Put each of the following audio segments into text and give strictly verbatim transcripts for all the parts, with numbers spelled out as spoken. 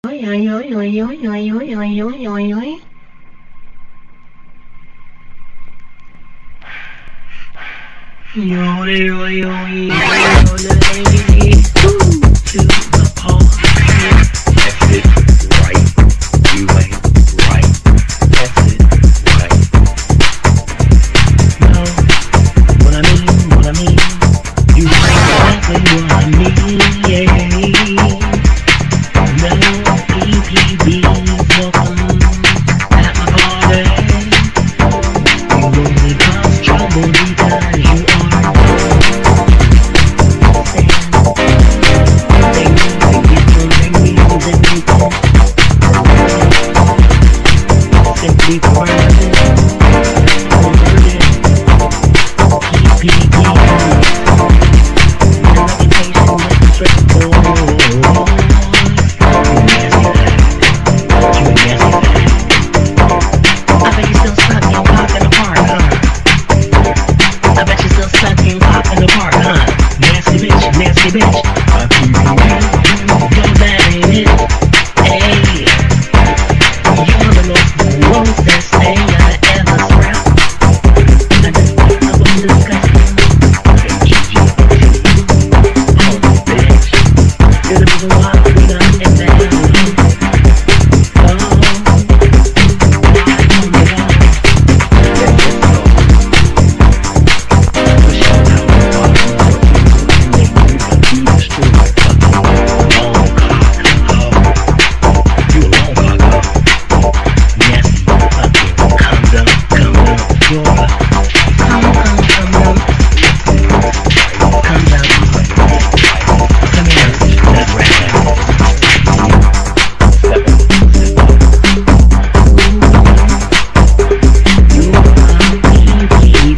Oi, oi, oi, oi, oi, oi, oi, oi, oi, oi, oi. Yo, yo, yo, yo, to the party. That's it, right. You ain't right. That's it, right. No, what I mean, what I mean. You ain't exactly what I mean, yeah. No, P P B, welcome at my party. You only cause trouble because you are simply permanent, perverted, P P B, your reputation is straightforward. You nasty fact, you nasty fact. I bet you still stuck in cock in the park, huh? I bet you still stuck in cock in the park, huh? Nasty bitch, nasty bitch. I P P B, yo, that ain't it. Hey, you're the most grossest thing I ever scrapped. I just thought I was disgusting. Oh, bitch, you're the reason why we got in that house. Oh, oh my God. Push out how the bottom of the people and they knew that we destroyed fucking long cock. Oh, you a long cock, oh. Nasty fucking condom, condom, Flora. Come, come, come down. Come down. Come here, that rat. You are P P B.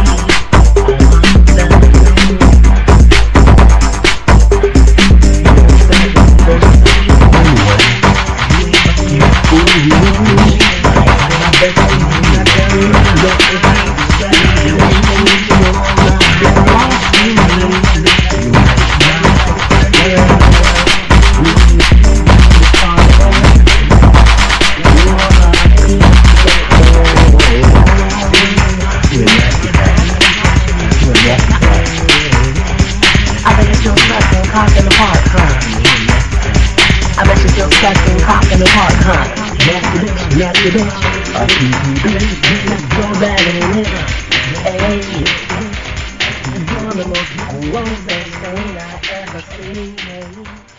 I bet you're stuck in cock in the park, huh? I bet you're still stuck in cock in the park, huh? Nasty bitch, nasty bitch. I P P B. Go back in it. Hey, you're the most grossest thing I ever seen.